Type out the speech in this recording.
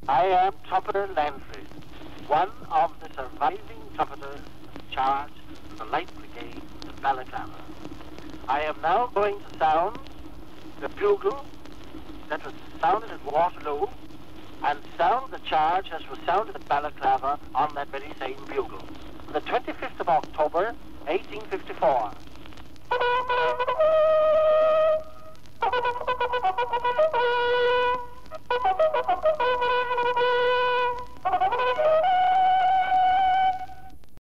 I am Trumpeter Landfrey, one of the surviving trumpeters charged in the Light Brigade of Balaklava. I am now going to sound the bugle that was sounded at Waterloo and sound the charge as was sounded at Balaklava on that very same bugle. The 25th of October, 1854.